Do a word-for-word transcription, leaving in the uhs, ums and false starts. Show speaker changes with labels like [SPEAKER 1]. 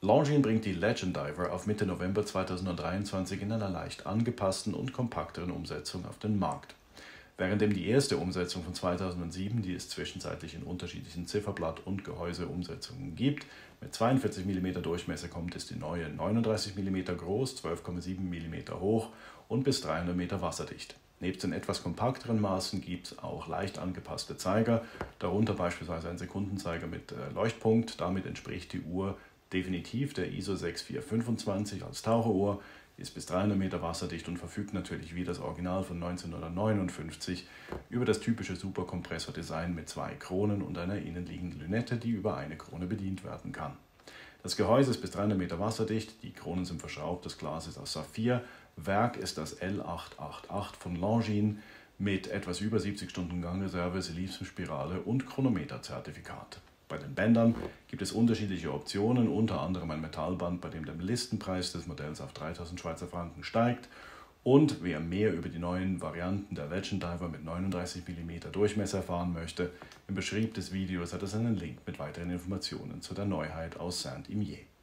[SPEAKER 1] Longines bringt die Legend Diver auf Mitte November zweitausenddreiundzwanzig in einer leicht angepassten und kompakteren Umsetzung auf den Markt. Währenddem die erste Umsetzung von zweitausendsieben, die es zwischenzeitlich in unterschiedlichen Zifferblatt- und Gehäuseumsetzungen gibt, mit zweiundvierzig Millimeter Durchmesser kommt, ist die neue neununddreißig Millimeter groß, zwölf Komma sieben Millimeter hoch und bis dreihundert Meter wasserdicht. Nebst den etwas kompakteren Maßen gibt es auch leicht angepasste Zeiger, darunter beispielsweise ein Sekundenzeiger mit Leuchtpunkt. Damit entspricht die Uhr definitiv der I S O sechs vier fünfundzwanzig als Taucheruhr, ist bis dreihundert Meter wasserdicht und verfügt natürlich wie das Original von neunzehnhundertneunundfünfzig über das typische Superkompressor-Design mit zwei Kronen und einer innenliegenden Lünette, die über eine Krone bedient werden kann. Das Gehäuse ist bis dreihundert Meter wasserdicht, die Kronen sind verschraubt, das Glas ist aus Saphir, Werk ist das L acht acht acht von Longines mit etwas über siebzig Stunden Gangreserve, Selipsum-Spirale und Chronometer-Zertifikat. Bei den Bändern gibt es unterschiedliche Optionen, unter anderem ein Metallband, bei dem der Listenpreis des Modells auf dreitausend Schweizer Franken steigt. Und wer mehr über die neuen Varianten der Legend Diver mit neununddreißig Millimeter Durchmesser erfahren möchte, im Beschrieb des Videos hat es einen Link mit weiteren Informationen zu der Neuheit aus Saint-Imier.